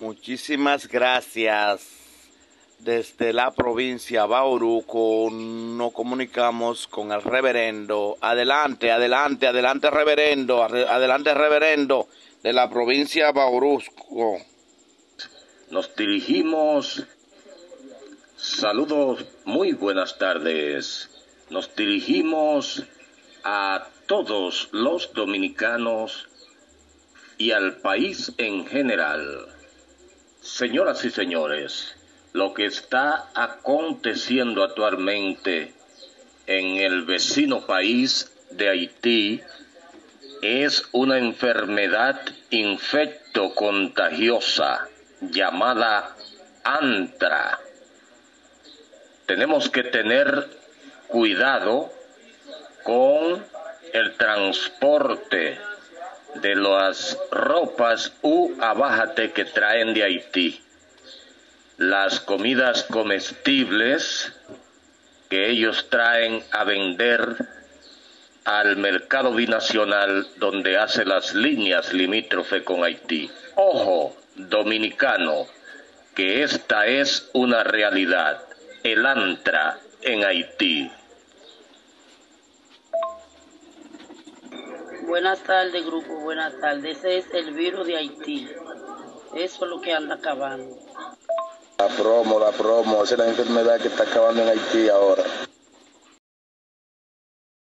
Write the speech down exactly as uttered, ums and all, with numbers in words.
Muchísimas gracias. Desde la provincia Bauruco nos comunicamos con el reverendo. Adelante, adelante, adelante, reverendo. Adelante, reverendo, de la provincia Bauruco. Nos dirigimos. Saludos, muy buenas tardes. Nos dirigimos a todos los dominicanos y al país en general. Señoras y señores, lo que está aconteciendo actualmente en el vecino país de Haití es una enfermedad infectocontagiosa llamada antra. Tenemos que tener cuidado con el transporte de las ropas u abájate que traen de Haití. Las comidas comestibles que ellos traen a vender al mercado binacional donde hace las líneas limítrofe con Haití. Ojo, dominicano, que esta es una realidad, el antra en Haití. Buenas tardes, grupo, buenas tardes. Ese es el virus de Haití. Eso es lo que anda acabando. La promo, la promo, esa es la enfermedad que está acabando en Haití ahora.